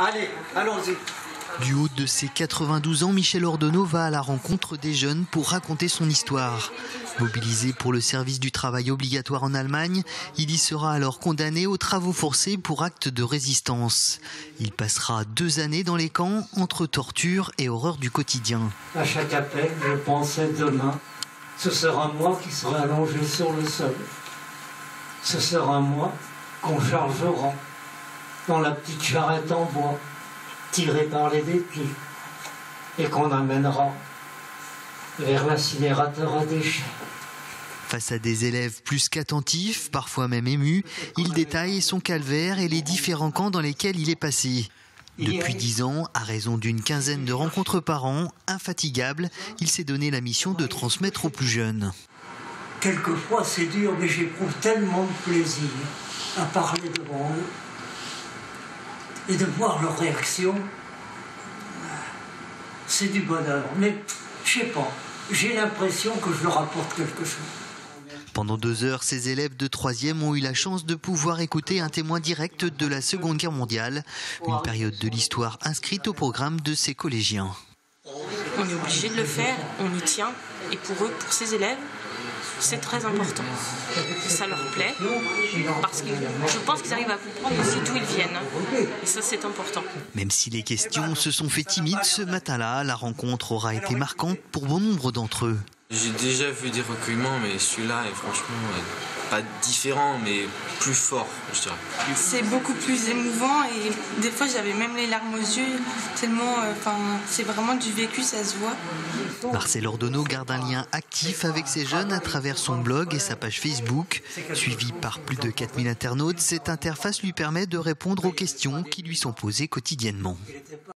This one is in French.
Allez, allons-y. Du haut de ses 92 ans, Michel Ordonneau va à la rencontre des jeunes pour raconter son histoire. Mobilisé pour le service du travail obligatoire en Allemagne, il y sera alors condamné aux travaux forcés pour acte de résistance. Il passera 2 années dans les camps entre torture et horreur du quotidien. À chaque appel, je pensais demain, ce sera moi qui serai allongé sur le sol. Ce sera moi qu'on chargera dans la petite charrette en bois, tirée par les béquilles, et qu'on amènera vers l'incinérateur à déchets. Face à des élèves plus qu'attentifs, parfois même émus, il détaille son calvaire et les différents camps dans lesquels il est passé. Depuis 10 ans, à raison d'une quinzaine de rencontres par an, infatigable, il s'est donné la mission de transmettre aux plus jeunes. Quelquefois c'est dur, mais j'éprouve tellement de plaisir à parler devant eux et de voir leur réaction. C'est du bonheur, mais je sais pas, j'ai l'impression que je leur apporte quelque chose. Pendant 2 heures, ces élèves de 3e ont eu la chance de pouvoir écouter un témoin direct de la Seconde Guerre mondiale, une période de l'histoire inscrite au programme de ces collégiens. On est obligé de le faire, on y tient, et pour eux, pour ces élèves, c'est très important. Ça leur plaît, parce que je pense qu'ils arrivent à comprendre aussi d'où ils viennent. Et ça, c'est important. Même si les questions se sont fait timides, ce matin-là, la rencontre aura été marquante pour bon nombre d'entre eux. J'ai déjà vu des recueillements, mais celui-là est franchement pas différent, mais plus fort, je dirais. C'est beaucoup plus émouvant et des fois j'avais même les larmes aux yeux, tellement, c'est vraiment du vécu, ça se voit. Marcel Ordonneau garde un lien actif avec ces jeunes à travers son blog et sa page Facebook. Suivi par plus de 4000 internautes, cette interface lui permet de répondre aux questions qui lui sont posées quotidiennement.